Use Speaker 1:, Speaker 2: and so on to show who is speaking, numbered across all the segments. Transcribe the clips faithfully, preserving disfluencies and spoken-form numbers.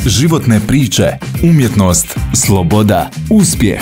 Speaker 1: Životne priče, umjetnost, sloboda, uspjeh.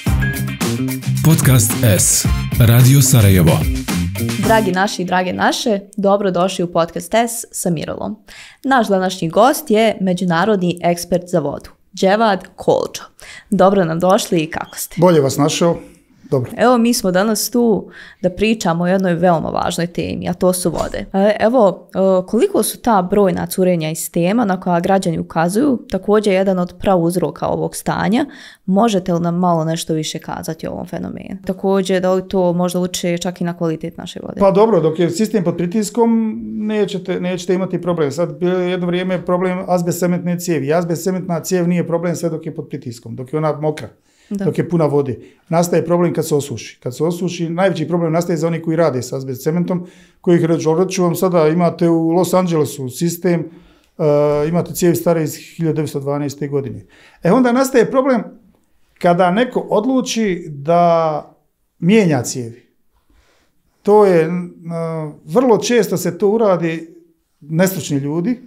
Speaker 1: Podcast S. Radio Sarajevo.
Speaker 2: Dragi naši i drage naše, dobrodošli u Podcast S sa Mirolom. Naš današnji gost je međunarodni ekspert za vodu, Dževad Kolđo. Dobro nam došli i kako ste?
Speaker 3: Bolje vas našao. Dobro.
Speaker 2: Evo, mi smo danas tu da pričamo o jednoj veoma važnoj temi, a to su vode. Evo, koliko su ta brojna curenja iz tema na koja građani ukazuju, također jedan od prauzroka ovog stanja, možete li nam malo nešto više kazati o ovom fenomenu? Također, da li to možda uče čak i na kvalitet naše vode?
Speaker 3: Pa dobro, dok je sistem pod pritiskom, nećete, nećete imati problem. Sad bilo je jedno vrijeme problem azbestcementne cijevi. Azbestcementna cijev nije problem sve dok je pod pritiskom, dok je ona mokra. Da. Dok je puna vode. Nastaje problem kad se osuši. Kad se osuši, najveći problem nastaje za oni koji rade s azbestcementom, koji ih reću vam sada, imate u Los Angelesu sistem, uh, imate cijevi stare iz hiljadu devetsto dvanaeste. godine. E onda nastaje problem kada neko odluči da mijenja cijevi. To je, uh, vrlo često se to uradi nestručni ljudi,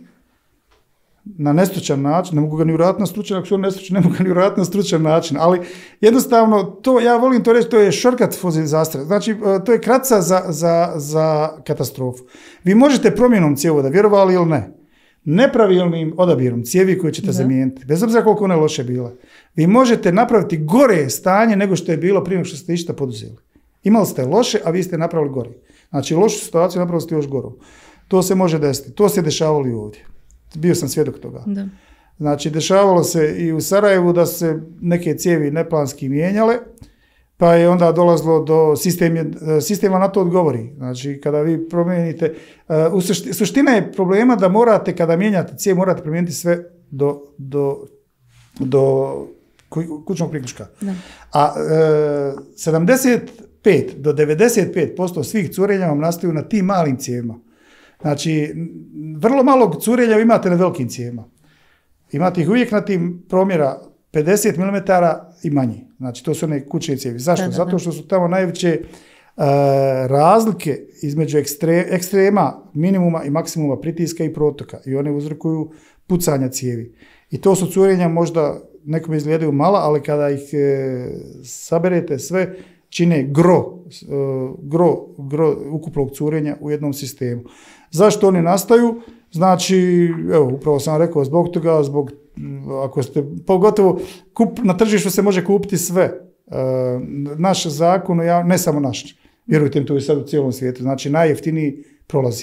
Speaker 3: na nestručan način, ne mogu ga ni uraditi na stručan, ako su on nestručan, ne mogu ga ni uraditi na stručan način, ali jednostavno, to, ja volim to reći, to je shortcut for disaster, znači to je kratica za, za, za katastrofu. Vi možete promjenom cijevoda, vjerovali ili ne, nepravilnim odabirom cijevi koje ćete da. zamijeniti, bez obzira koliko one loše bile, vi možete napraviti gore stanje nego što je bilo prije što ste išta poduzeli. Imali ste loše, a vi ste napravili gore. Znači, lošu situaciju napravili ste još gorom. To se može desiti. To se dešavalo i ovdje. Bio sam svjedok toga. Da. Znači, dešavalo se i u Sarajevu da se neke cijevi neplanski mijenjale, pa je onda dolazilo do sistema, sistema na to odgovori. Znači, kada vi promijenite, uh, suština je problema da morate, kada mijenjate cijev, morate promijeniti sve do, do, do kućnog priključka. Da. A uh, sedamdeset pet do devedeset pet posto svih curenja vam nastaju na tim malim cijevima. Znači, vrlo malo curenja imate na velikim cijevima. Imate ih uvijek na tim promjera pedeset milimetara i manji. Znači, to su one kućne cijevi. Zašto? Da, da, da. Zato što su tamo najveće uh, razlike između ekstre, ekstrema, minimuma i maksimuma pritiska i protoka. I one uzrokuju pucanja cijevi. I to su curenja možda nekome izgledaju mala, ali kada ih e, saberete sve, čine gro, uh, gro, gro ukupnog curenja u jednom sistemu. Zašto oni nastaju? Znači, evo, upravo sam rekao, zbog toga, zbog, ako ste, pogotovo, kup, na tržištu se može kupiti sve. Uh, naš zakon, ne samo naš, vjerujte mi, to je sad u cijelom svijetu, znači najjeftiniji prolazi.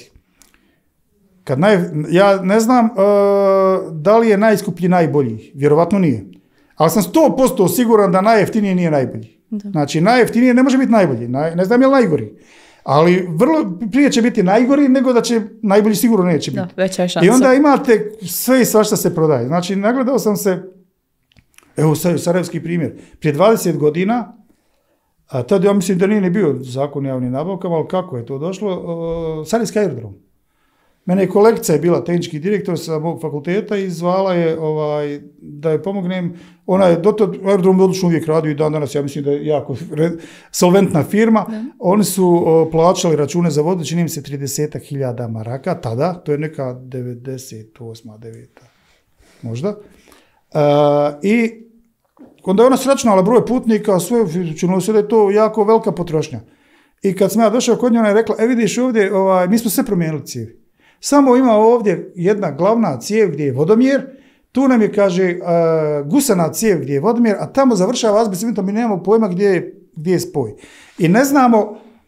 Speaker 3: Kad naj, ja ne znam uh, da li je najskuplji najbolji, vjerovatno nije. Ali sam sto posto siguran da najjeftiniji nije najbolji. Da. Znači, najjeftinije ne može biti najbolji, naj, ne znam je li najgori. Ali vrlo prije će biti najgori nego da će najbolji sigurno neće biti.
Speaker 2: Da, veća je šansa.
Speaker 3: I onda imate sve i svašta se prodaje. Znači, nagledao sam se, evo sarajevski primjer, prije dvadeset godina, a tada ja mislim da nije ni bio zakon o javnim nabavkama, ali kako je to došlo, uh, Sarajevski aerodrom. Mene je kolegica je bila tehnički direktor sa mog fakulteta i zvala je ovaj, da je pomognem. Ona je do tog aerodrom odlično uvijek radio i dan danas, ja mislim da je jako solventna firma. Da. Oni su o, plaćali račune za vodu, čini mi se trideset hiljada maraka tada, to je neka devedeset osma deveta možda. Uh, I onda je ona sračunala broj putnika, sve, činilo se da je to jako velika potrošnja. I kad sam ja došao kod nje, ona je rekla, e vidiš ovdje, ovaj, mi smo sve promijenili cijevi. Samo ima ovdje jedna glavna cijev gdje je vodomjer, tu nam je, kaže, uh, gusana cijev gdje je vodomjer, a tamo završava azbestcementom, mi nemamo pojma gdje je, gdje je spoj. I ne znamo,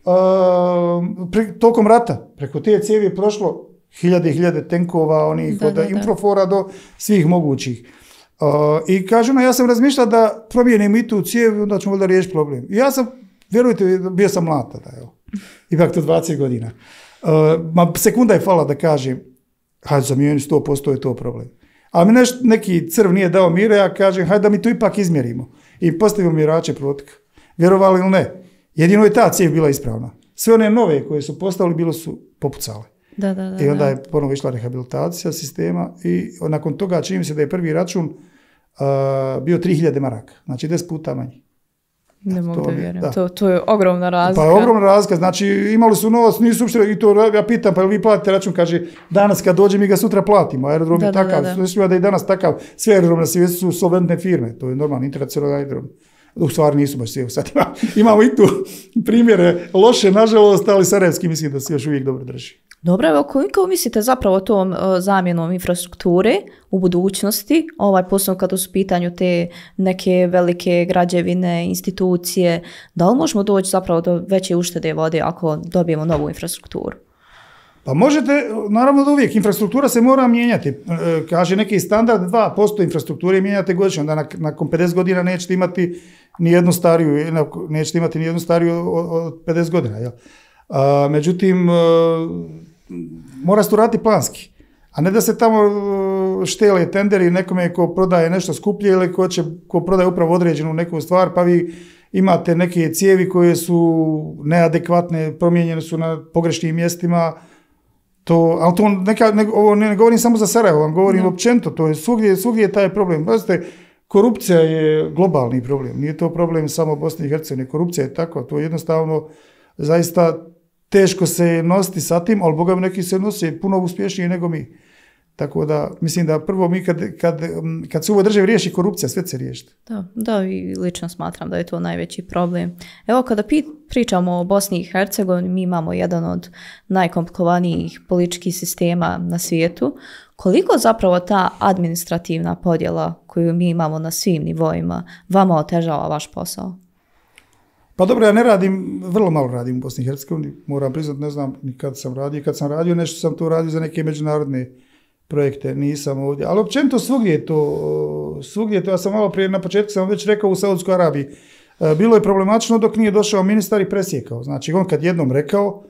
Speaker 3: uh, pre, tokom rata, preko te cijevi je prošlo hiljade i hiljade tenkova, onih da, od da, infrofora da. do svih mogućih. Uh, I kaže ona, ja sam razmišljala da promijenim i tu cijev, onda ćemo da riješiti problem. I ja sam, vjerujte, bio sam mlad tada, evo. Ipak to dvadeset godina. Uh, ma sekunda je fala da kažem, hajde zamijeni sto posto je to problem. A mi neš, neki crv nije dao mira, ja kažem, hajde da mi to ipak izmjerimo. I postavimo mjerače protoka. Vjerovali ili ne? Jedino je ta cijev bila ispravna. Sve one nove koje su postavili, bilo su popucale.
Speaker 2: Da, da, da,
Speaker 3: I onda
Speaker 2: da.
Speaker 3: je ponovo išla rehabilitacija sistema i nakon toga čini mi se da je prvi račun uh, bio tri hiljade maraka. Znači deset puta manji.
Speaker 2: Ne mogu
Speaker 3: to,
Speaker 2: da vjerujem.
Speaker 3: da.
Speaker 2: To, to je ogromna razlika.
Speaker 3: Pa je ogromna razlika. Znači, imali su novac, nisu uopšte, i to ja pitam, pa vi platite račun, kaže, danas kad dođe mi ga sutra platimo. Aerodrom
Speaker 2: da,
Speaker 3: je takav,
Speaker 2: da, da.
Speaker 3: da, da je danas takav, sve aerodrom na svijetu su solventne firme, to je normalno, internacionalni aerodrom. U stvari nisu baš svi, sad ima, imamo i tu primjere loše, nažalost, ali sarajevski mislim da se još uvijek dobro drži.
Speaker 2: Dobro, evo koliko mislite zapravo tom uh, zamjenom infrastrukture u budućnosti, ovaj posebno kada su u pitanju te neke velike građevine, institucije, da li možemo doći zapravo do veće uštede vode ako dobijemo novu infrastrukturu?
Speaker 3: Pa možete, naravno da uvijek, infrastruktura se mora mijenjati. Kaže neki standard dva posto infrastrukture mijenjate godišnje, onda nakon pedeset godina nećete imati ni jednu stariju, nećete imati ni jednu stariju od pedeset godina. Jel? A, međutim, mora se to raditi planski, a ne da se tamo štele tenderi nekome ko prodaje nešto skuplje ili ko, će, ko prodaje upravo određenu neku stvar, pa vi imate neke cijevi koje su neadekvatne, promijenjene su na pogrešnim mjestima. To, ali to neka, ne, ovo ne, ne govorim samo za Sarajevo, vam govorim no. općenito, to je svugdje, svugdje je taj problem. Pazite, korupcija je globalni problem, nije to problem samo Bosne i Hercegovine, korupcija je tako, to je jednostavno zaista teško se nositi sa tim, ali boga mi neki se nose puno uspješnije nego mi. Tako da, mislim da prvo mi kad, kad, kad se u ovoj državi riješi korupcija, sve se riješi.
Speaker 2: Da, da, i lično smatram da je to najveći problem. Evo, kada pi, pričamo o Bosni i Hercegovini, mi imamo jedan od najkomplikovanijih političkih sistema na svijetu. Koliko zapravo ta administrativna podjela koju mi imamo na svim nivoima vama otežava vaš posao?
Speaker 3: Pa dobro, ja ne radim, vrlo malo radim u Bosni i Hercegovini, moram priznati, ne znam ni kad sam radio. Kad sam radio, nešto sam to radio za neke međunarodne projekte, nisam ovdje. Ali općenito svugdje je to, svugdje je to, ja sam malo prije, na početku sam već rekao u Saudijskoj Arabiji, bilo je problematično dok nije došao ministar i presjekao. Znači, on kad jednom rekao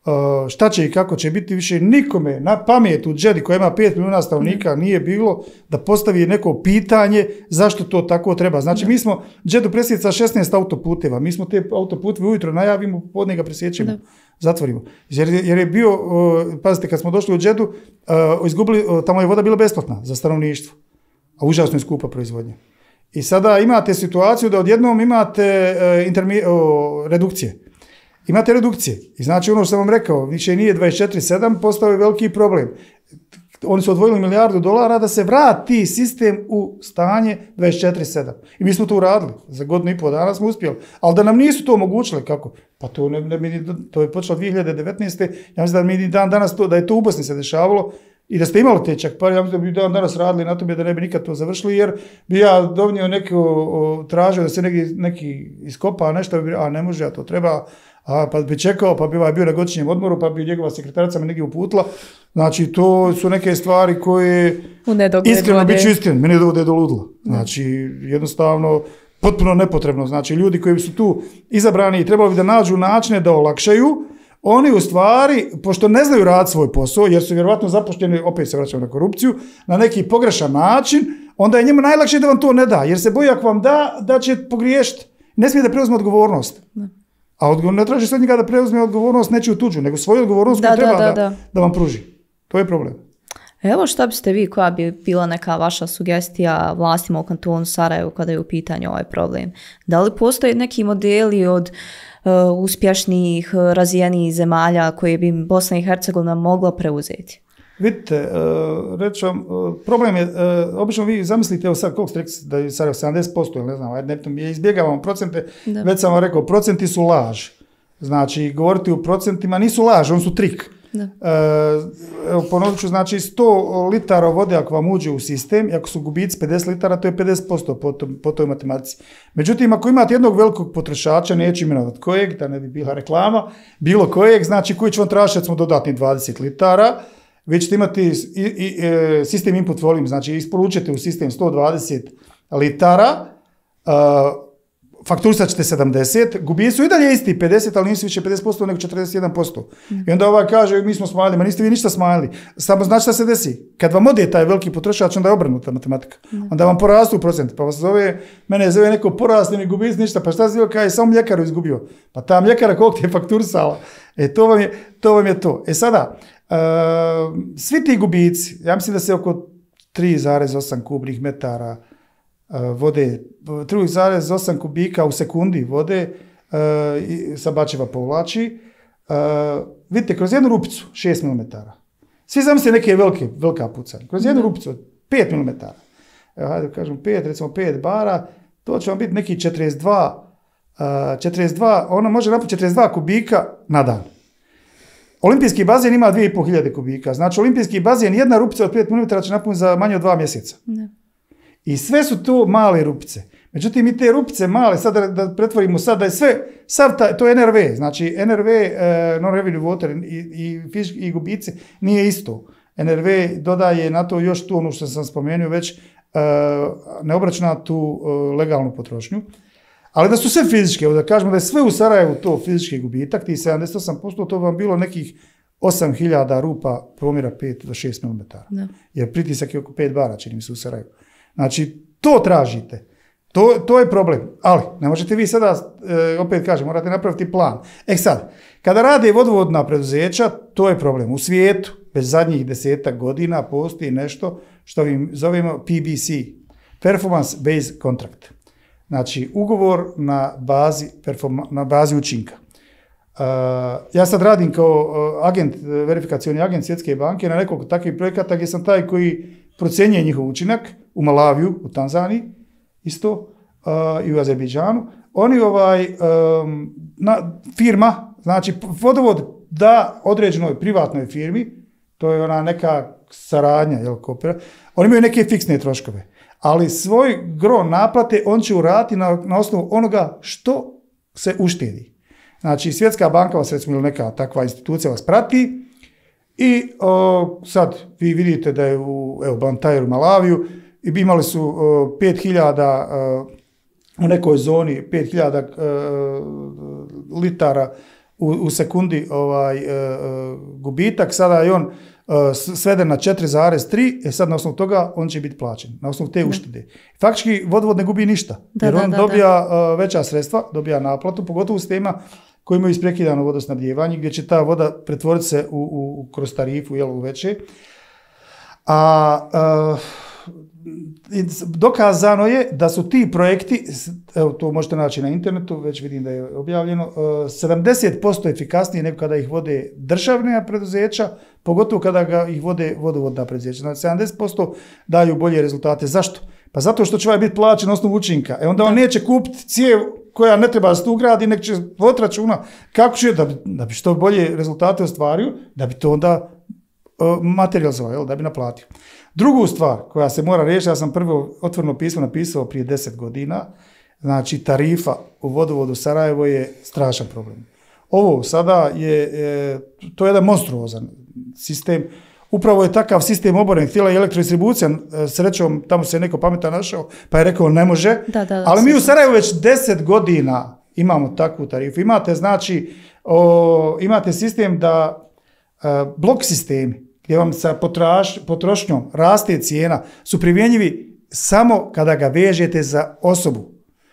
Speaker 3: šta će i kako će biti, više nikome na pamet u Džedi koja ima pet milijuna stanovnika nije bilo da postavi neko pitanje zašto to tako treba. Znači, mi smo Džedu presjecali sa šesnaest autoputeva, mi smo te autoputeve ujutro najavimo, podne ga presjećemo, da. zatvorimo. Jer, jer je bio, uh, pazite, kad smo došli u Džedu, uh, izgubili, uh, tamo je voda bila besplatna za stanovništvo, a užasno je skupa proizvodnja. I sada imate situaciju da odjednom imate uh, intermi, uh, redukcije. Imate redukcije. I znači ono što sam vam rekao, više nije dvadeset četiri sedam, postao je veliki problem. Oni su odvojili milijardu dolara da se vrati sistem u stanje dvadeset četiri sedam. I mi smo to uradili. Za godinu i pol dana smo uspjeli. Ali da nam nisu to omogućili, kako? Pa to, ne, ne, to je počelo dvije hiljade devetnaeste. Ja mislim da mi dan danas to, da je to u Bosni se dešavalo i da ste imali te čak par, ja mislim da bi dan danas radili na tome da ne bi nikad to završili, jer bi ja donio neko, tražio da se neki, neki iskopa nešto, a ne može, a to treba. A, pa bi čekao, pa bi ovaj bio na godišnjem odmoru, pa bi njegova sekretarica me negdje uputila. Znači, to su neke stvari koje, iskreno, bit ću iskren, meni dovode do ludla. Znači, jednostavno, potpuno nepotrebno. Znači, ljudi koji su tu izabrani i trebali bi da nađu načine da olakšaju, oni u stvari, pošto ne znaju raditi svoj posao, jer su vjerovatno zapošteni, opet se vraćamo na korupciju, na neki pogrešan način, onda je njemu najlakše da vam to ne da, jer se boji ako vam da, da će pogriješiti. Ne smije da preuzme odgovornost. Ne. A odgovor, ne traži sad njega da preuzme odgovornost nečiju tuđu, nego svoju odgovornost koju treba da, da, da. da vam pruži. To je problem.
Speaker 2: Evo šta biste vi, koja bi bila neka vaša sugestija vlastima u kantonu Sarajevo kada je u pitanju ovaj problem? Da li postoje neki modeli od uh, uspješnijih, razvijenijih zemalja koje bi Bosna i Hercegovina mogla preuzeti?
Speaker 3: Vidite, uh, reći vam, uh, problem je, uh, obično vi zamislite, evo sad, koliko ste rekli da je Sarajevo sedamdeset posto, ili ne znam, ajde, ne, izbjegavamo procente, da. Već sam vam rekao, procenti su laž. Znači, govoriti u procentima nisu laž, oni su trik. Da. Uh, evo, ponovit ću, znači, sto litara vode ako vam uđe u sistem, i ako su gubici pedeset litara, to je pedeset posto po, tom, po toj matematici. Međutim, ako imate jednog velikog potrošača, neću imenovati kojeg, da ne bi bila reklama, bilo kojeg, znači, koji će vam tražiti, recimo, dodatni dvadeset litara, vi ćete imati i, i, e, sistem input volume, znači isporučite u sistem sto dvadeset litara, uh, fakturisat ćete sedamdeset, gubici su i dalje isti pedeset, ali nisu više pedeset posto nego četrdeset jedan posto. Mm. I onda ovaj kaže, mi smo smanjili, ma niste vi ništa smanjili. Samo znači šta se desi? Kad vam ode taj veliki potrošač, onda je obrnuta matematika. Mm. Onda vam porastu procent, pa vas zove, mene zove neko porasni, gubici ništa, pa šta se zove, kaj samo mljekaru izgubio. Pa ta mljekara koliko ti je fakturisala? E, to vam je to. Vam je to. E sada, Uh, svi ti gubici, ja mislim da se oko tri zarez osam kubnih metara vode, tri zarez osam kubika u sekundi vode sa Bačeva povlači. Vidite, kroz jednu rupicu šest milimetara. Svi zamislite neke velike, velika pucanja. Kroz jednu rupicu pet milimetara. Evo, hajde kažem pet, recimo pet bara, to će vam biti neki četrdeset dva, četrdeset dva, ono može napuniti četrdeset dva kubika na dan. Olimpijski bazen ima dvije i pol hiljade kubika. Znači, olimpijski bazen, jedna rupica od pet milimetara će napuniti za manje od dva mjeseca. Ne. I sve su to male rupice. Međutim, mi te rupice male, sad da, da pretvorimo sad da je sve, sad ta, to je N R V, znači N R V, uh, non-revenue water i, i, fizički, i gubici nije isto. N R V dodaje na to još tu ono što sam spomenuo već, uh, neobračunatu uh, legalnu potrošnju. Ali da su sve fizičke, da kažemo da je sve u Sarajevu to fizički gubitak, ti sedamdeset osam posto, to bi vam bilo nekih osam hiljada rupa promjera pet do šest milimetara. Da. Jer pritisak je oko pet bara, čini mi se u Sarajevu. Znači, to tražite. To, to je problem. Ali, ne možete vi sada, e, opet kažem, morate napraviti plan. E sad, kada rade vodovodna preduzeća, to je problem. U svijetu, već zadnjih desetak godina, postoji nešto što mi zovemo P B C, Performance Based Contract. Znači, ugovor na bazi, na bazi učinka. Uh, ja sad radim kao uh, agent, verifikacioni agent Svjetske banke na nekoliko takvih projekata gdje sam taj koji procjenjuje njihov učinak u Malaviju, u Tanzaniji, isto, uh, i u Azerbejdžanu. Oni ovaj, um, na, firma, znači vodovod da određenoj privatnoj firmi, to je ona neka saradnja, jel, kopira, oni imaju neke fiksne troškove. Ali svoj gro naplate on će uraditi na, na osnovu onoga što se uštedi. Znači, Svjetska banka vas, recimo, ili neka takva institucija vas prati i o, sad vi vidite da je u evo, Blantyre u Malaviju i imali su o, pet hiljada o, u nekoj zoni pet hiljada o, litara u, u sekundi ovaj, o, gubitak, sada je on sveden na četiri zarez tri, e sad na osnovu toga on će biti plaćen, na osnovu te uštede. Faktički vodovod ne gubi ništa, da, jer on da, da, dobija da. veća sredstva, dobija naplatu, pogotovo s tema koji imaju isprekidano vodosnabdijevanje, gdje će ta voda pretvoriti se u, u, kroz tarifu, jel, u veće. A, a dokazano je da su ti projekti, evo to možete naći na internetu, već vidim da je objavljeno, sedamdeset posto efikasnije nego kada ih vode državne preduzeća, pogotovo kada ga ih vode vodovodna preduzeća. Znači sedamdeset posto daju bolje rezultate. Zašto? Pa zato što će ovaj biti plaćen na osnovu učinka. E onda on neće kupiti cijev koja ne treba da se tu ugradi, nek će voditi računa kako će, da bi, da bi što bolje rezultate ostvario, da bi to onda uh, materializovao, da bi naplatio. Drugu stvar koja se mora riješiti, ja sam prvo otvoreno pismo napisao prije deset godina, znači tarifa u vodovodu Sarajevo je strašan problem. Ovo sada je, je to je jedan monstruozan sistem. Upravo je takav sistem oborenih tijela i elektrodistribucija, srećom tamo se neko pametan našao, pa je rekao ne može, da, da, da, ali mi u Sarajevu već deset godina imamo takvu tarifu. Imate, znači, o, imate sistem da a, blok sistemi, gdje vam sa potraš, potrošnjom raste cijena, su primjenjivi samo kada ga vežete za osobu,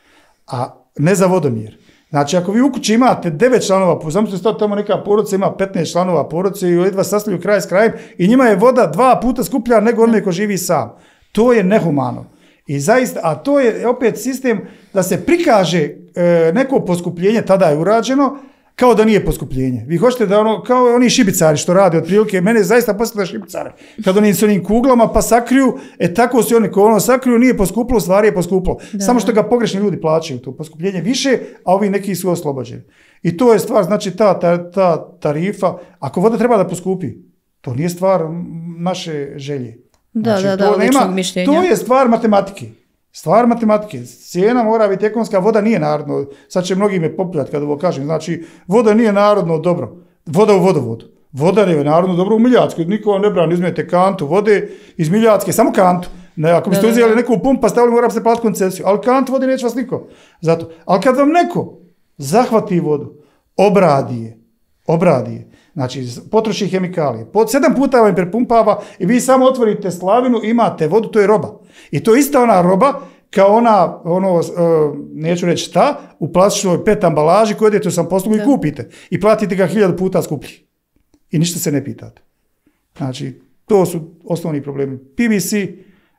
Speaker 3: a ne za vodomjer. Znači, ako vi u kući imate devet članova, zamislite stati tamo neka porodica ima petnaest članova porodice i jedva sastavljaju kraj s krajem i njima je voda dva puta skuplja nego onome ko živi sam. To je nehumano. I zaista, a to je opet sistem da se prikaže e, neko poskupljenje, tada je urađeno, kao da nije poskupljenje. Vi hoćete da ono, kao oni šibicari što rade otprilike, mene zaista posjetila šibicare. Kad oni s onim kuglama pa sakriju, e tako su oni ko ono sakriju, nije poskupilo, stvari je poskupilo. Da. Samo što ga pogrešni ljudi plaćaju, to poskupljenje više, a ovi neki su oslobođeni. I to je stvar, znači ta, ta, ta tarifa, ako voda treba da poskupi, to nije stvar naše želje.
Speaker 2: Da,
Speaker 3: znači,
Speaker 2: da,
Speaker 3: to
Speaker 2: da,
Speaker 3: nema,
Speaker 2: mišljenja.
Speaker 3: to je stvar matematike. Stvar matematike. Cijena mora biti ekonomska, voda nije narodno. Sad će mnogi me popljati kada ovo kažem. Znači, voda nije narodno dobro. Voda u vodovodu. Voda je narodno dobro u Miljatskoj. Niko vam ne brani, uzmete kantu vode iz Miljatske, samo kantu. Ne, ako biste uzeli neku pumpu pa stavili, mora se platiti koncesiju. Ali kantu vode neće vas niko. Zato. Ali kad vam neko zahvati vodu, obradi je, obradi je, znači potroši hemikalije, pod sedam puta vam prepumpava i vi samo otvorite slavinu, imate vodu, to je roba. I to je ista ona roba kao ona, ono, neću reći šta, u plastičnoj pet ambalaži koju idete u samoposlugu i kupite. I platite ga hiljadu puta skuplji. I ništa se ne pitate. Znači, to su osnovni problemi. P V C,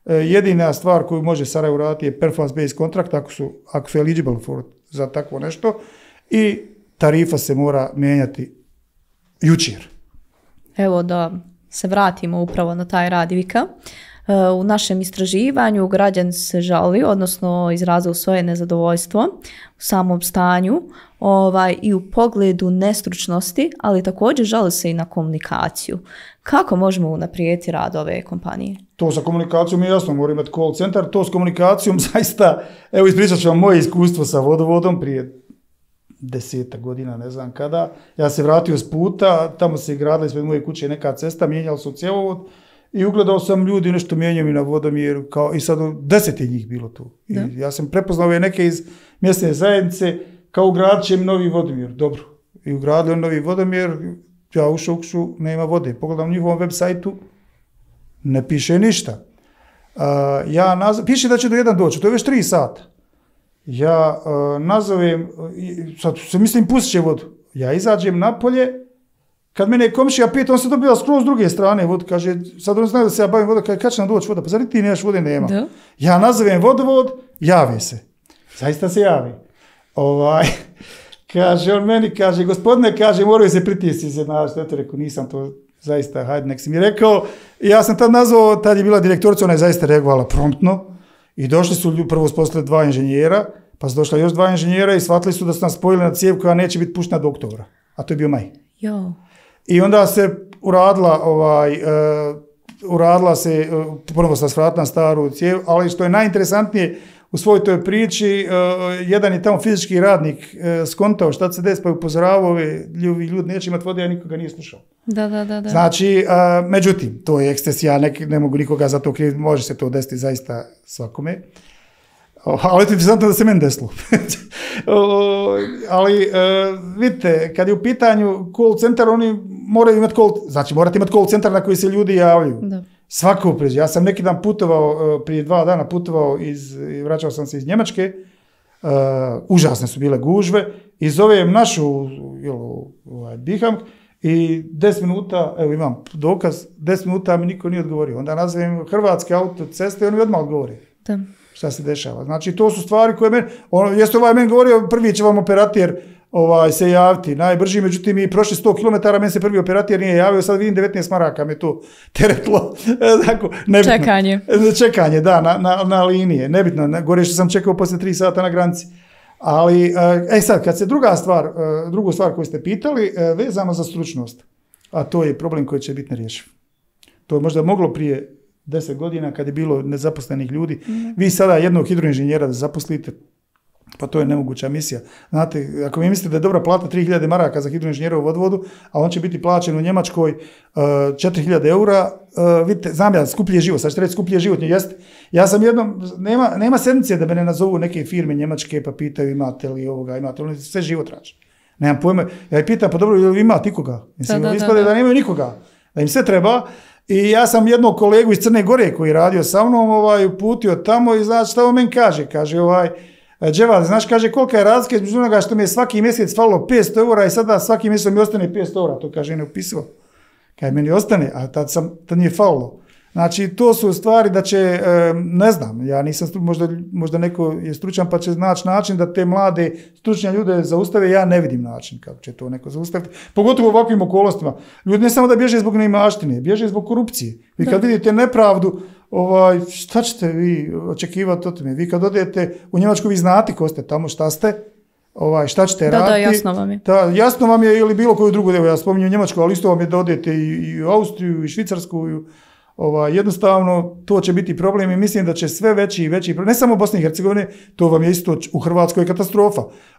Speaker 3: jedina stvar koju može Sarajevo raditi je performance based contract ako su, ako su eligible for, za takvo nešto i tarifa se mora mijenjati jučer.
Speaker 2: Evo da se vratimo upravo na taj rad Ivika. U našem istraživanju građan se žali, odnosno izrazio svoje nezadovoljstvo u samom stanju ovaj, i u pogledu nestručnosti, ali također žali se i na komunikaciju. Kako možemo unaprijediti rad ove kompanije?
Speaker 3: To sa komunikacijom je jasno, mora imati call centar, to s komunikacijom zaista, evo ispričat ću vam moje iskustvo sa vodovodom prije deseta godina, ne znam kada. Ja se vratio s puta, tamo se gradila ispred moje kuće neka cesta, mijenjali su cjevovod i ugledao sam ljudi nešto mijenjaju mi na vodomjeru, kao, i sad deset je njih bilo tu. I ja sam prepoznao ove neke iz mjesne zajednice, kao ugradit će mi novi vodomjer, dobro. I ugradili novi vodomjer, ja ušao u kuću, nema vode. Pogledam u njihovom web sajtu, ne piše ništa. Uh, ja naz... Piše da će do jedan doći, to je već tri sata. Ja uh, nazovem, sad se mislim pustit će vodu. Ja izađem napolje, kad mene komšija pita, on se dobija skroz s druge strane vodu, kaže, sad on zna da se ja bavim voda, kaže, kad će nam doći voda, pa zar ti nemaš vode, nema. Da. Ja nazovem vodovod, javi se. Zaista se javi. Ovaj, kaže, on meni kaže, gospodine, kaže, moraju se pritisci izjednačiti. Eto, rekao, nisam to zaista, hajde, nek si mi rekao. I ja sam tad nazvao, tad je bila direktorica, ona je zaista reagovala promptno. I došli su, prvo uspostavili dva inženjera, pa su došla još dva inženjera i shvatili su da su nas spojili na cijev koja neće biti puštena do oktobra. A to je bio maj.
Speaker 2: Jo.
Speaker 3: I onda se uradila, ovaj, uh, uradila se, uh, ponovo sam svratila na staru cijev, ali što je najinteresantnije u svoj toj priči, uh, jedan je tamo fizički radnik uh, skontao šta se desi, pa je upozoravao ove ljudi, ljudi neće imati vode, a nikoga nije slušao.
Speaker 2: Da, da, da, da.
Speaker 3: Znači, uh, međutim, to je eksces, ja ne, ne mogu nikoga za to kriviti, može se to desiti zaista svakome. Ali je interesantno da se meni desilo. Ali uh, vidite, kad je u pitanju call centar, oni moraju imati call, znači morate imati call centar na koji se ljudi javljaju. Da. Svako pređe. Ja sam neki dan putovao, prije dva dana putovao, iz, vraćao sam se iz Njemačke, uh, užasne su bile gužve, i zovem našu ovaj, Biham i deset minuta, evo imam dokaz, deset minuta mi niko nije odgovorio. Onda nazovem Hrvatske autoceste i oni odmah odgovore. Da. Šta se dešava. Znači, to su stvari koje meni, ono, jeste ovaj meni govorio, prvi će vam operater ovaj, se javiti, najbrži, međutim, mi prošli sto kilometara, meni se prvi operater nije javio, sad vidim devetnaest maraka me to teretlo. Tako, nebitno.
Speaker 2: Čekanje.
Speaker 3: Čekanje, da, na, na, na linije, nebitno, ne, gore što sam čekao poslije tri sata na granici. Ali, e sad, kad se druga stvar, drugu stvar koju ste pitali, vezano za stručnost, a to je problem koji će biti nerješiv. To je možda moglo prije deset godina kad je bilo nezaposlenih ljudi. Mm. Vi sada jednog hidroinženjera da zaposlite, pa to je nemoguća misija. Znate, ako vi mislite da je dobra plata tri hiljade maraka za hidroinženjera u vodovodu, a on će biti plaćen u Njemačkoj uh, četiri hiljade eura, uh, vidite, znam ja, skuplji je život, sad ćete reći skuplji je život, jeste. Ja sam jednom, nema, nema sedmice da me ne nazovu neke firme njemačke pa pitaju imate li ovoga, imate li, sve život traži. Nemam pojma, ja ih pitam, pa dobro, jel vi imate ikoga? Mislim, da, da, ispade da, da. da nemaju nikoga, da im sve treba. I ja sam jednog kolegu iz Crne Gore koji je radio sa mnom, ovaj, uputio tamo i znači šta on meni kaže, kaže ovaj, Dževal, znaš, kaže kolika je razlika između onoga što mi je svaki mjesec falilo petsto eura i sada svaki mjesec mi ostane petsto eura, to kaže ne upisao. Kaj meni ostane, a tad, sam, tad nije falilo. Znači, to su stvari da će, ne znam, ja nisam, možda, možda neko je stručan pa će naći način da te mlade stručne ljude zaustave, ja ne vidim način kako će to neko zaustaviti. Pogotovo u ovakvim okolostima. Ljudi ne samo da bježe zbog neimaštine, bježe zbog korupcije. Vi kad da. vidite nepravdu, ovaj, šta ćete vi očekivati od tome? Vi kad odete u Njemačku, vi znate ko ste tamo, šta ste, ovaj, šta ćete
Speaker 2: da,
Speaker 3: raditi.
Speaker 2: Da, jasno vam je.
Speaker 3: Da, jasno vam je ili bilo koju drugu, evo ja spominjem Njemačku, ali isto vam je da odete i, i u Austriju, i Švicarsku, i Ovaj, jednostavno, to će biti problem i mislim da će sve veći i veći problem, ne samo u Bosni i Hercegovini, to vam je isto u Hrvatskoj katastrofa.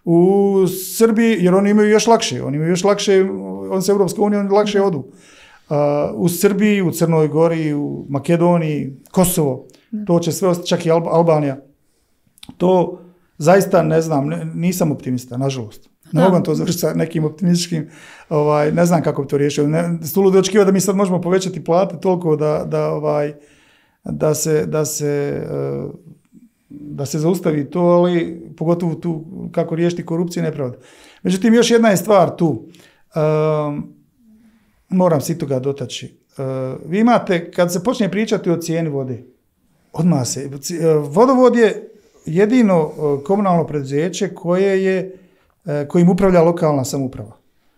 Speaker 3: U Srbiji, jer oni imaju još lakše, oni imaju još lakše, on se Europska unija, oni lakše odu. Uh, u Srbiji, u Crnoj Gori, u Makedoniji, Kosovo, to će sve ostati, čak i Alb- Albanija. To zaista ne znam, ne, nisam optimista, nažalost. Ne mogu to završiti sa nekim optimističkim, ovaj, ne znam kako bi to riješio. Stuludo očekiva da mi sad možemo povećati plate toliko da, da, ovaj, da, se, da, se, da se zaustavi to, ali pogotovo tu kako riješiti korupciju i nepravdu. Međutim, još jedna je stvar tu. Um, moram si toga dotaći. Uh, vi imate, kad se počne pričati o cijeni vode, Odmah se. Vodovod je jedino komunalno preduzeće koje je, kojim upravlja lokalna samouprava.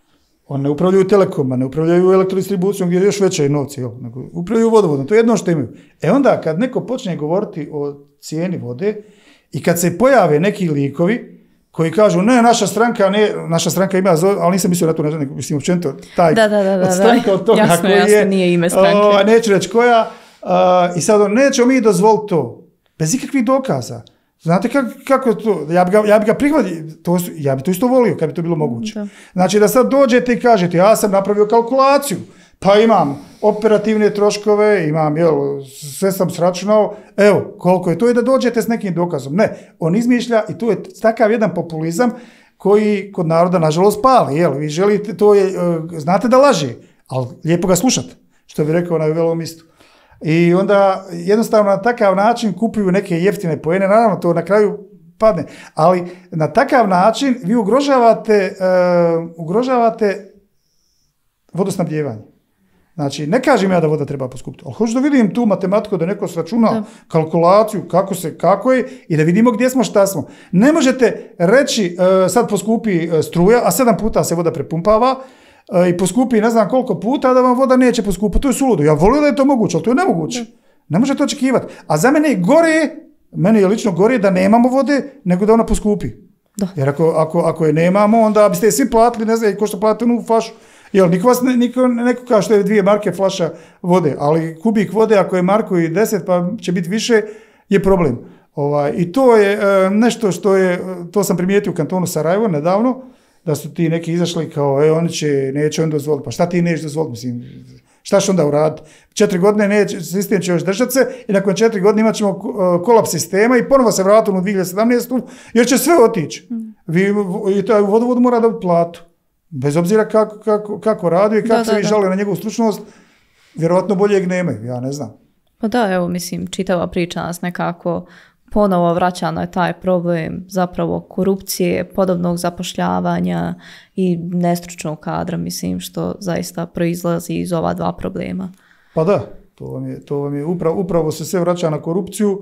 Speaker 3: Oni ne upravljaju telekoma, ne upravljaju elektrodistribucijom gdje je još veće novci, nego upravljaju vodovodom. To je jedno što imaju. E onda kad neko počne govoriti o cijeni vode i kad se pojave neki likovi koji kažu ne, naša stranka, ne, naša stranka ima, ali nisam mislio na to, ne, mislim općenito, taj
Speaker 2: da, da, da, da,
Speaker 3: stranka od toga
Speaker 2: jasno,
Speaker 3: koji
Speaker 2: jasno,
Speaker 3: je,
Speaker 2: nije ime stranke.
Speaker 3: O, neću reći koja, a, i sad on, nećemo mi dozvoliti to, bez ikakvih dokaza. Znate kako, kako to, ja bi ga, ja bi ga prihvatio, to, ja bi to isto volio kad bi to bilo moguće. Da. Znači da sad dođete i kažete, ja sam napravio kalkulaciju, pa imam operativne troškove, imam, jel, sve sam sračunao, evo, koliko je to i da dođete s nekim dokazom. Ne, on izmišlja i to je takav jedan populizam koji kod naroda nažalost pali, jel, vi želite, to je, znate da laže, ali lijepo ga slušati, što bi rekao na velom istu. I onda jednostavno na takav način kupuju neke jeftine poene, naravno to na kraju padne, ali na takav način vi ugrožavate, uh, ugrožavate vodosnabdijevanje. Znači, ne kažem ja da voda treba poskupiti, ali hoću da vidim tu matematiku, da neko sračuna da. kalkulaciju, kako se, kako je i da vidimo gdje smo, šta smo. Ne možete reći, uh, sad poskupi struja, a sedam puta se voda prepumpava, i poskupi ne znam koliko puta, da vam voda neće poskupiti. To je suludo. Ja volim da je to moguće, ali to je nemoguće. Ne možete očekivati. A za mene je gore, meni je lično gore da nemamo vode, nego da ona poskupi. Da. Jer ako, ako, ako je nemamo, onda biste je svi platili, ne znam, ko što platite onu flašu. Jel, niko vas, niko, neko kao što je dvije marke flaša vode, ali kubik vode, ako je marku i deset, pa će biti više, je problem. Ovaj, i to je e, nešto što je, to sam primijetio u kantonu Sarajevo nedavno, da su ti neki izašli kao, e, oni će, neće on dozvoliti, pa šta ti neće dozvoliti, mislim, šta će onda uraditi? Četiri godine neće, sistem će još držati se i nakon četiri godine imat ćemo kolaps sistema i ponovo se vratimo u dvije hiljade sedamnaestu jer će sve otići. Vi, i taj vodovod mora dobiti platu. Bez obzira kako, kako, kako radi i kako da, se da, vi da. žale na njegovu stručnost, vjerovatno boljeg nemaju, ja ne znam.
Speaker 2: Pa da, evo, mislim, čitava priča nas nekako ponovo vraća na taj problem zapravo korupcije, podobnog zapošljavanja i nestručnog kadra, mislim, što zaista proizlazi iz ova dva problema.
Speaker 3: Pa da, to vam je, to vam je upravo, upravo se sve vraća na korupciju,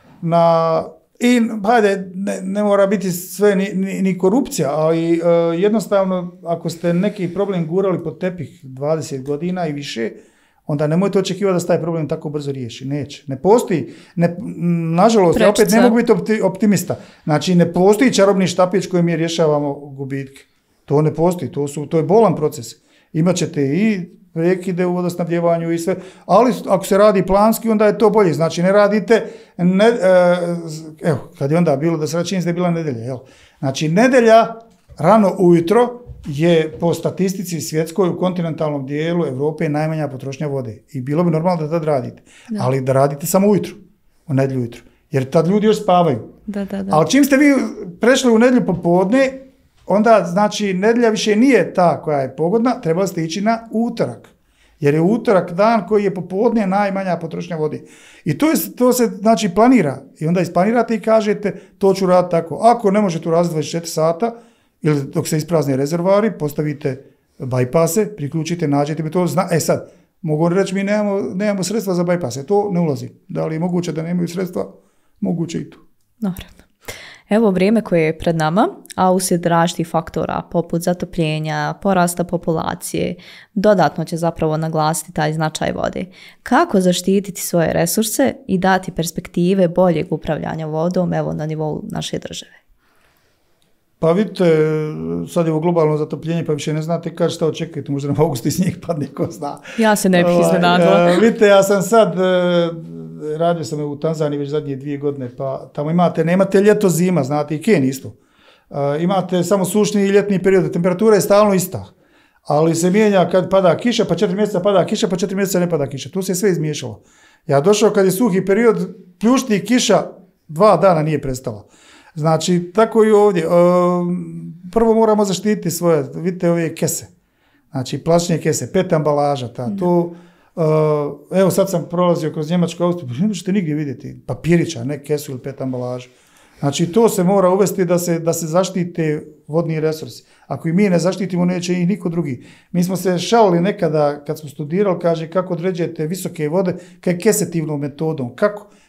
Speaker 3: na, i hajde, ne, ne mora biti sve ni, ni, ni korupcija, ali uh, jednostavno, ako ste neki problem gurali pod tepih dvadeset godina i više, onda nemojte očekivati da se taj problem tako brzo riješi. Neće. Ne postoji, ne, nažalost, ja opet ne mogu biti optimista. Znači, ne postoji čarobni štapić kojim mi rješavamo gubitke. To ne postoji. To, su, to je bolan proces. Imaćete i prekide u vodosnabdjevanju i sve, ali ako se radi planski, onda je to bolje. Znači, ne radite, ne, evo, kad je onda bilo, da se račini da je bila nedelja, jel? Znači, nedelja, rano ujutro, je po statistici svjetskoj u kontinentalnom dijelu Europe najmanja potrošnja vode. I bilo bi normalno da tad radite. Da. Ali da radite samo ujutro, u nedjelju ujutro. Jer tad ljudi još spavaju.
Speaker 2: Da, da, da.
Speaker 3: Ali čim ste vi prešli u nedjelju popodne, onda znači nedjelja više nije ta koja je pogodna, trebali ste ići na utorak. Jer je utorak dan koji je popodne najmanja potrošnja vode. I to, je, to se znači planira. I onda isplanirate i kažete to ću raditi tako. Ako ne možete uraditi dvadeset četiri sata, ili dok se isprazne rezervari, postavite bajpase, priključite, nađete bi to. Zna... E sad, mogu reći mi nemamo, nemamo sredstva za bajpase, to ne ulazi. Da li je moguće da nemaju sredstva? Moguće i to.
Speaker 2: Dobro. Evo vrijeme koje je pred nama, a uslijed različitih faktora poput zatopljenja, porasta populacije, dodatno će zapravo naglasiti taj značaj vode. Kako zaštititi svoje resurse i dati perspektive boljeg upravljanja vodom, evo na nivou naše države?
Speaker 3: Pa vidite, sad je ovo globalno zatopljenje, pa više ne znate kad šta očekujete, možda nam augustu i snijeg padne, ko zna.
Speaker 2: Ja se ne bih iznenadila.
Speaker 3: Uh, vidite, ja sam sad, uh, radio sam u Tanzaniji već zadnje dvije godine, pa tamo imate, nemate ljeto zima, znate, i Keniji isto. Uh, imate samo sušni i ljetni period, temperatura je stalno ista, ali se mijenja kad pada kiša, pa četiri mjeseca pada kiša, pa četiri mjeseca ne pada kiša. Tu se sve izmiješalo. Ja došao kad je suhi period, pljušti kiša, dva dana nije prestala. Znači, tako i ovdje. Prvo moramo zaštititi svoje, vidite ove kese. Znači, plastične kese, pet ambalaža. Ta, to, evo sad sam prolazio kroz Njemačku Austriju, ne možete nigdje vidjeti papirića, ne kesu ili pet ambalaža. Znači, to se mora uvesti da se, da se zaštite vodni resursi. Ako i mi ne zaštitimo, neće i niko drugi. Mi smo se šalili nekada, kad smo studirali, kaže kako određujete visoke vode, kaj kesetivnom metodom. Kako?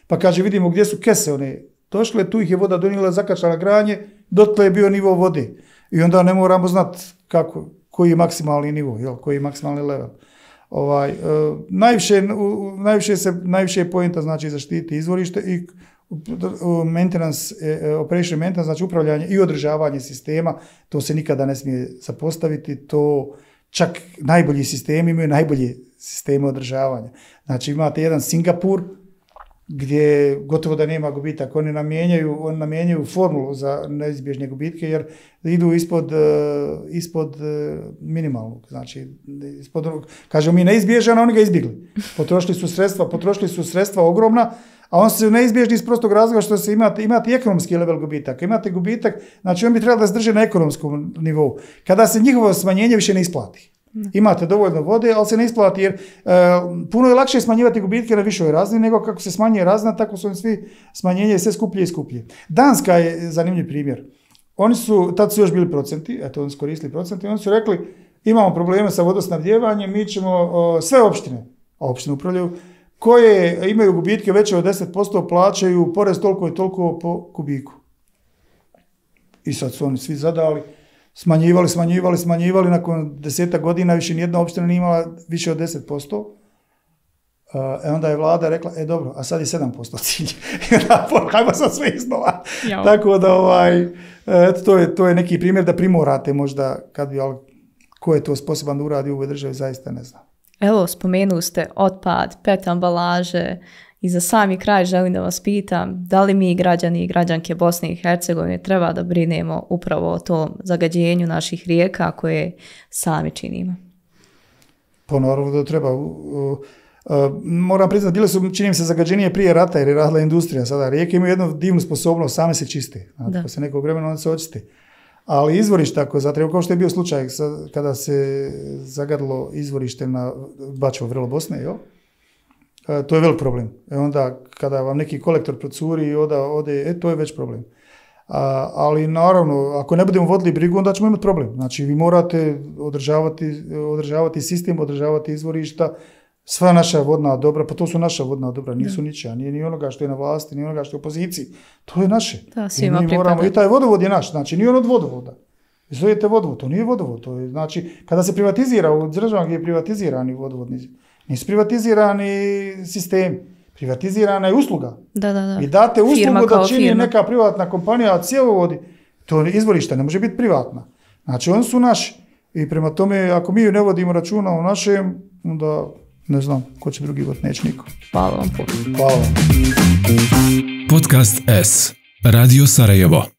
Speaker 3: Pa kaže, vidimo gdje su kese one došle, tu ih je voda donijela, zakačala granje, dotle je bio nivo vode. I onda ne moramo znati kako, koji je maksimalni nivo, jel, koji je maksimalni level. Ovaj, uh, najviše, uh, najviše, se, najviše je pojenta znači zaštiti izvorište i uh, maintenance, uh, operation maintenance, znači upravljanje i održavanje sistema, to se nikada ne smije zapostaviti, to čak najbolji sistemi imaju najbolje sisteme održavanja. Znači imate jedan Singapur gdje gotovo da nema gubitaka, oni namjenjaju, oni namjenjaju formulu za neizbježne gubitke jer idu ispod, ispod minimalnog, znači ispod, kažemo mi neizbježan, a oni ga izbjegli. Potrošili su sredstva, potrošili su sredstva ogromna, a on se neizbježni iz prostog razloga što se imate, imate ekonomski level gubitaka. Imate gubitak, znači on bi trebalo da se drži na ekonomskom nivou. Kada se njihovo smanjenje više ne isplati. Imate dovoljno vode, ali se ne isplati jer uh, puno je lakše smanjivati gubitke na višoj razini nego kako se smanjuje razina, tako su svi smanjenje sve skuplje i skuplje. Danska je zanimljiv primjer. Oni su, tad su još bili procenti, eto oni su koristili procenti, oni su rekli imamo probleme sa vodosnabdjevanjem, mi ćemo uh, sve opštine, a opštine upravljaju, koje imaju gubitke veće od deset posto plaćaju porez toliko i toliko po kubiku. I sad su oni svi zadali. Smanjivali, smanjivali, smanjivali, nakon deseta godina više nijedna opština nije imala više od deset posto. E onda je vlada rekla, e dobro, a sad je sedam posto cilj. Hajmo sad sve iznova. Jao. Tako da, ovaj, eto, to je, to je neki primjer da primorate možda, kad bi, ali ko je to sposoban da uradi u ovoj državi, zaista ne znam.
Speaker 2: Evo, spomenuli ste otpad, pet ambalaže. I za sami kraj želim da vas pitam, da li mi građani i građanke Bosne i Hercegovine treba da brinemo upravo o tom zagađenju naših rijeka koje sami činimo?
Speaker 3: Pa naravno da treba. Uh, uh, moram priznati, bile su, čini mi se, zagađenije prije rata jer je radila industrija. Sada rijeke imaju jednu divnu sposobnost, same se čiste. Ako se nekog vremena one se očiste. Ali izvorište, ako zatreba, kao što je bio slučaj kada se zagadilo izvorište na Bačevo vrelo Bosne, jo? To je velik problem. E onda kada vam neki kolektor procuri i oda, ode, e, to je već problem. A, ali naravno, ako ne budemo vodili brigu, onda ćemo imati problem. Znači, vi morate održavati, održavati sistem, održavati izvorišta, sva naša vodna dobra, pa to su naša vodna dobra, nisu ničija, nije ni onoga što je na vlasti, ni onoga što je u opoziciji. To je naše.
Speaker 2: Da, svima I mi moramo,
Speaker 3: i taj vodovod je naš, znači nije on od vodovoda. Vi zovete vodovod, to nije vodovod. To je, znači, kada se privatizira u državama gdje je privatizirani vodovodni, nisu privatizirani sistemi, privatizirana je usluga.
Speaker 2: Da, da, da.
Speaker 3: I date uslugu
Speaker 2: firma
Speaker 3: da čini
Speaker 2: firma.
Speaker 3: Neka privatna kompanija, a cjevovodi, to izvorište ne može biti privatna. Znači, oni su naši. I prema tome, ako mi ne vodimo računa o našem, onda ne znam, ko će drugi vod, neće niko.
Speaker 2: Hvala vam puno.
Speaker 3: Hvala vam.
Speaker 1: Podcast S. Radio Sarajevo.